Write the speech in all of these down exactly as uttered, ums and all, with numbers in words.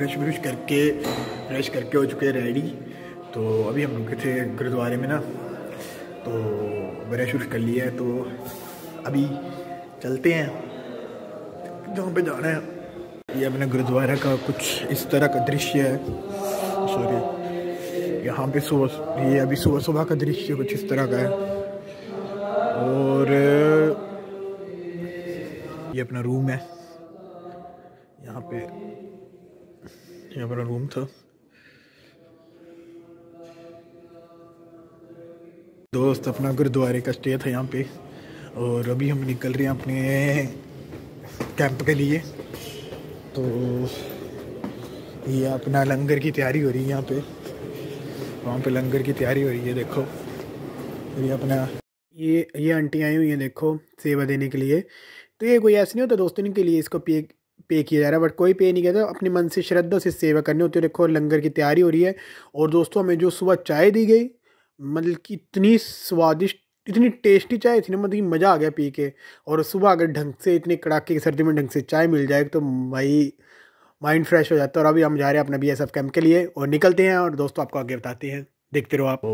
Brush brush करके brush करके हो चुके रेडी। तो अभी हम रुके थे गुरुद्वारे में ना, तो ब्रश व्रश कर लिया है, तो अभी चलते हैं जहाँ पे जाना है। ये अपने गुरुद्वारा का कुछ इस तरह का दृश्य है। सॉरी, यहाँ पे सुबह ये अभी सुबह सुबह का दृश्य कुछ इस तरह का है। और ये अपना रूम है, यहाँ पे ये अपना रूम था। दोस्त अपना गुरुद्वारे का स्टे था यहाँ पे, और अभी हम निकल रहे हैं अपने कैंप के लिए। तो ये अपना लंगर की तैयारी हो रही है यहाँ पे, वहाँ पे लंगर की तैयारी हो रही है। देखो ये अपना ये ये आंटी आई हुई है, देखो सेवा देने के लिए। तो ये कोई ऐसा नहीं होता दोस्तों इनके लिए इसको पे पे किया जा रहा है, बट कोई पे नहीं किया था, अपने मन से श्रद्धा से सेवा करनी होती है। देखो लंगर की तैयारी हो रही है। और दोस्तों हमें जो सुबह चाय दी गई, मतलब कि इतनी स्वादिष्ट, इतनी टेस्टी चाय थी ना, मतलब मज़ा आ गया पी के। और सुबह अगर ढंग से इतने कड़ाके की सर्दी में ढंग से चाय मिल जाए तो भाई माइंड फ्रेश हो जाता है। और अभी हम जा रहे हैं अपना बीएसएफ कैंप के लिए और निकलते हैं। और दोस्तों आपको आगे बताते हैं, देखते रहो आप।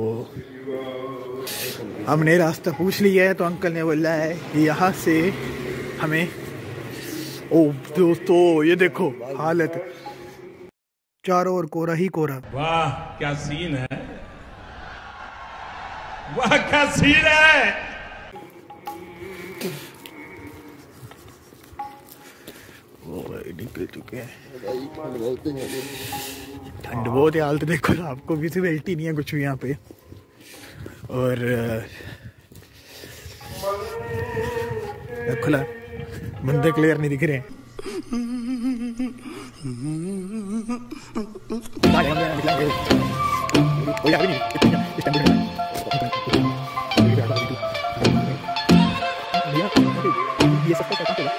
हमने रास्ता पूछ लिया है, तो अंकल ने बोला है कि यहाँ से हमें, ओ दोस्तों ये देखो हालत, चारों ओर कोरा ही कोरा। वाह क्या सीन है, वाह क्या सीन है। निकल चुके हैं, ठंड बहुत है, हालत देखो आपको विजिबिलिटी नहीं है कुछ भी यहाँ पे। और खुला बंदे क्लियर नहीं दिख रहे हैं। ये सब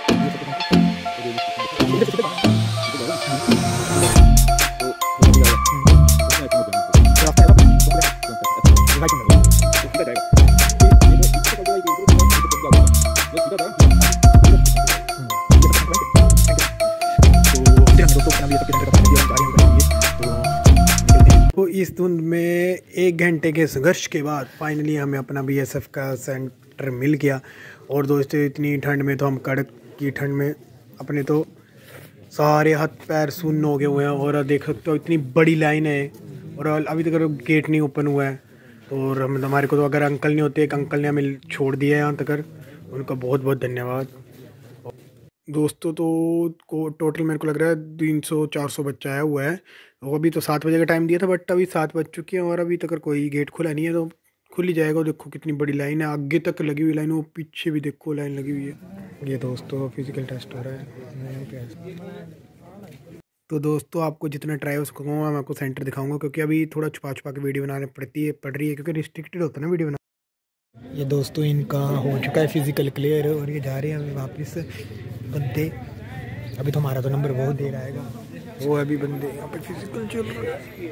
तो इस धुंध में एक घंटे के संघर्ष के बाद फाइनली हमें अपना बीएसएफ का सेंटर मिल गया। और दोस्तों इतनी ठंड में तो हम कड़क की ठंड में अपने तो सारे हाथ पैर सुन्न हो गए हुए हैं। और देख सकते हो इतनी बड़ी लाइन है, और अभी तक तो गेट नहीं ओपन हुआ है। और हम हमारे को तो अगर अंकल नहीं होते, एक अंकल ने हमें छोड़ दिया है यहाँ तक, उनका बहुत बहुत धन्यवाद। दोस्तों तो को टोटल मेरे को लग रहा है तीन सौ चार सौ बच्चा आया हुआ है। वो अभी तो सात बजे का टाइम दिया था, बट अभी सात बज चुकी है और अभी तक कोई गेट खुला नहीं है, तो खुल ही जाएगा। देखो कितनी बड़ी लाइन है, आगे तक लगी हुई लाइन, वो पीछे भी देखो लाइन लगी हुई है। ये दोस्तों फिजिकल टेस्ट हो रहा है। तो दोस्तों आपको जितना ट्राई हो सकूँगा मैं आपको सेंटर दिखाऊंगा, क्योंकि अभी थोड़ा छुपा छुपा के वीडियो बनाने पड़ती है पड़ रही है, क्योंकि रिस्ट्रिक्टेड होता है ना वीडियो बना। ये दोस्तों इनका हो चुका है फिजिकल क्लियर, और ये जा रहे हैं अभी वापस बंदे। अभी तो हमारा तो नंबर बहुत देर आएगा, वो अभी बंदे यहाँ पे फिजिकल चल रहा है।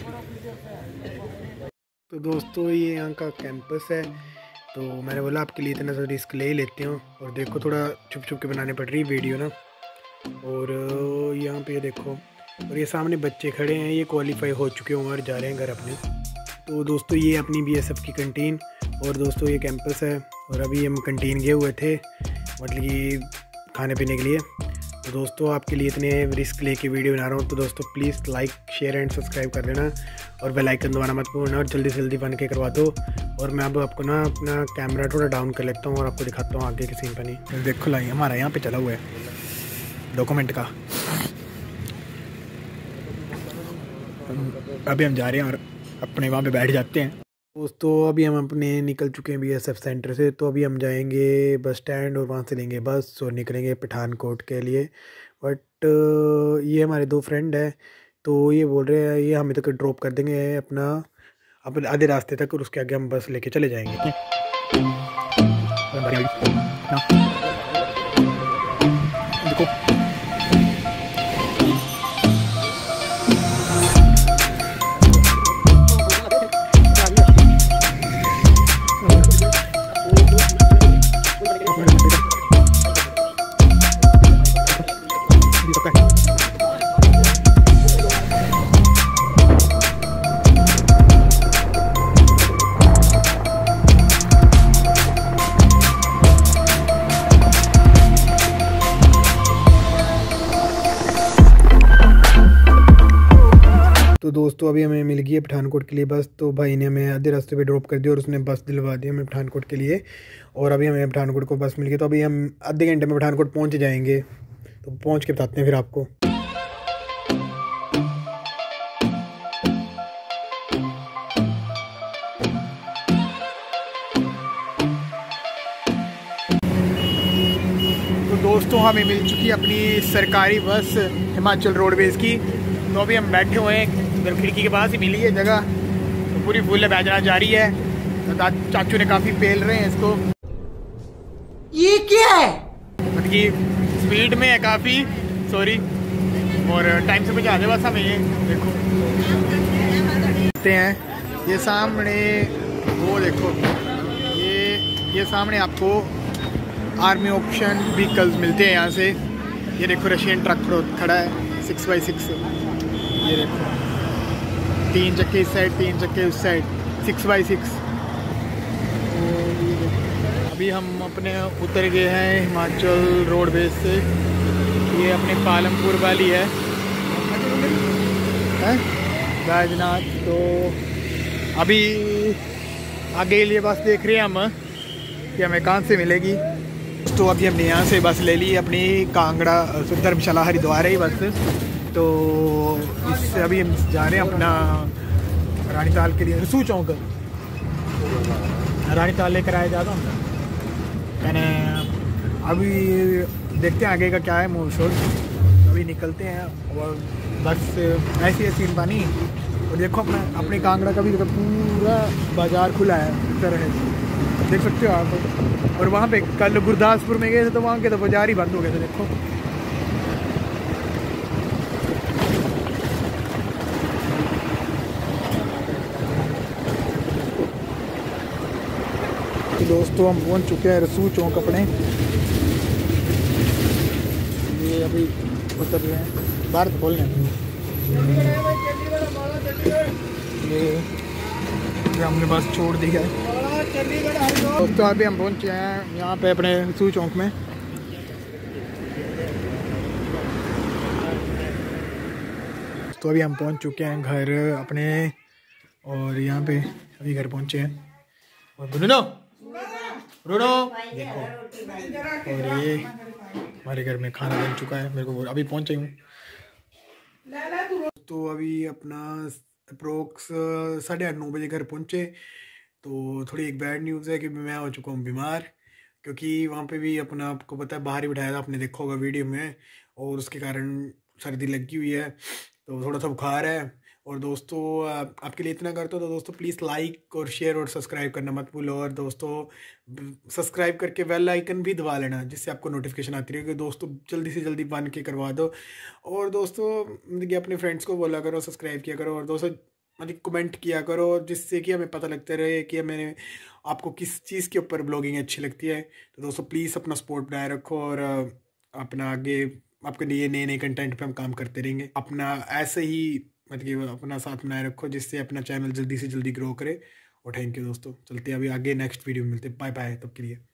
तो दोस्तों ये यहाँ का कैंपस है, तो मैंने बोला आपके लिए इतना सा रिस्क ले ही लेते हैं। और देखो थोड़ा छुप छुप के बनाने पड़ रही वीडियो ना। और यहाँ पे देखो, और ये सामने बच्चे खड़े हैं, ये क्वालिफाई हो चुके हों और जा रहे हैं घर अपने। तो दोस्तों ये अपनी बीएसएफ की कैंटीन, और दोस्तों ये कैंपस है। और अभी हम कैंटीन गए हुए थे, मतलब कि खाने पीने के लिए। तो दोस्तों आपके लिए इतने रिस्क लेके वीडियो बना रहा हूँ, तो दोस्तों please like share and subscribe कर देना, और बेल आइकन दबाना मत भूलना, और जल्दी से जल्दी बन के करवा दो। और मैं अब आपको ना अपना कैमरा थोड़ा डाउन कर लेता हूँ और आपको दिखाता हूँ आगे के सीन पर। नहीं देखो लाई हमारा यहाँ पे चला हुआ है डॉक्यूमेंट का। अभी हम जा रहे हैं और अपने वहाँ पे बैठ जाते हैं। दोस्तों अभी हम अपने निकल चुके हैं बीएसएफ सेंटर से, तो अभी हम जाएंगे बस स्टैंड और वहाँ से लेंगे बस और निकलेंगे पठानकोट के लिए। बट ये हमारे दो फ्रेंड हैं, तो ये बोल रहे हैं ये हमें तक ड्रॉप कर देंगे अपना अपने आधे रास्ते तक, और उसके आगे हम बस लेके चले जाएंगे। देखो तो दोस्तों अभी हमें मिल गई है पठानकोट के लिए बस। तो भाई ने हमें आधे रास्ते पे ड्रॉप कर दिया और उसने बस दिलवा दी हमें पठानकोट के लिए। और अभी हमें पठानकोट को बस मिल गई, तो अभी हम आधे घंटे में पठानकोट पहुंच जाएंगे। तो पहुंच के बताते हैं फिर आपको। तो दोस्तों हमें मिल चुकी है अपनी सरकारी बस हिमाचल रोडवेज़ की। तो अभी हम बैठे हुए हैं, इधर खिड़की के पास ही मिली है जगह। तो पूरी फुल बैजना जारी है। तो चाचू ने काफ़ी पेल रहे हैं इसको। ये क्या है? मतलब स्पीड में है काफ़ी, सॉरी, और टाइम से पहुँचा दे बस हमें। ये देखो देखते हैं ये सामने, वो देखो ये ये सामने आपको आर्मी ऑप्शन व्हीकल्स मिलते हैं यहाँ से। ये देखो रशियन ट्रक खड़ा है सिक्स बाई सिक्स। ये देखो तीन चक्के इस साइड, तीन चक्के उस साइड, सिक्स बाई सिक्स। अभी हम अपने उतर गए हैं हिमाचल रोडवेज से। ये अपने पालमपुर वाली है, है? बैजनाथ। तो अभी आगे के लिए बस देख रहे हैं हम कि हमें कहाँ से मिलेगी। तो अभी हमने यहाँ से बस ले ली अपनी कांगड़ा धर्मशाला हरिद्वार है बस। तो इससे अभी हम जा रहे हैं अपना रानीताल के लिए, रसू चौक रानीताल लेकर आया जाता हूँ मैंने। अभी देखते हैं आगे का क्या है मोल शोर। अभी निकलते हैं और बस ऐसी है सीन पानी। और देखो अपना अपने कांगड़ा का भी पूरा बाज़ार खुला है इस तरह है, देख सकते हो आप। और वहाँ पे कल गुरदासपुर में गए थे तो वहाँ के तो बाज़ार ही बंद हो गए थे। देखो तो दोस्तों हम पहुँच चुके हैं रसू चौक अपने। ये अभी उतर रहे हैं, बाहर खोलने ये हमने बस छोड़ दी है। दोस्तों अभी हम पहुँचे हैं यहाँ पे अपने रसू चौक में। तो अभी हम पहुँच चुके हैं घर अपने, और यहाँ पे अभी घर पहुँचे हैं। और ब्रूनो ब्रूनो देखो, और ये हमारे घर में खाना बन चुका है। मेरे को अभी पहुँचे हूँ। तो अभी अपना अप्रोक्स साढ़े आठ नौ बजे घर पहुँचे। तो थोड़ी एक बैड न्यूज़ है कि मैं हो चुका हूँ बीमार, क्योंकि वहाँ पे भी अपना आपको पता है बाहर ही बिठाया था, आपने देखा होगा वीडियो में। और उसके कारण सर्दी लगी हुई है, तो थोड़ा सा बुखार है। और दोस्तों आप, आपके लिए इतना करता हूँ, तो दोस्तों प्लीज़ लाइक और शेयर और सब्सक्राइब करना मत भूलो। और दोस्तों सब्सक्राइब करके बेल आइकन भी दबा लेना, जिससे आपको नोटिफिकेशन आती रहेगी। दोस्तों जल्दी से जल्दी बन के करवा दो। और दोस्तों मतलब कि अपने फ्रेंड्स को बोला करो, सब्सक्राइब किया करो। और दोस्तों मतलब कमेंट किया करो, जिससे कि हमें पता लगता रहे कि मैंने आपको किस चीज़ के ऊपर ब्लॉगिंग अच्छी लगती है। तो दोस्तों प्लीज़ अपना सपोर्ट बनाए रखो, और अपना आगे आपके लिए नए नए कंटेंट पे हम काम करते रहेंगे। अपना ऐसे ही मतलब कि अपना साथ बनाए रखो, जिससे अपना चैनल जल्दी से जल्दी ग्रो करे। और थैंक यू दोस्तों, चलते हैं अभी आगे नेक्स्ट वीडियो में मिलते हैं। बाय बाय तब के लिए।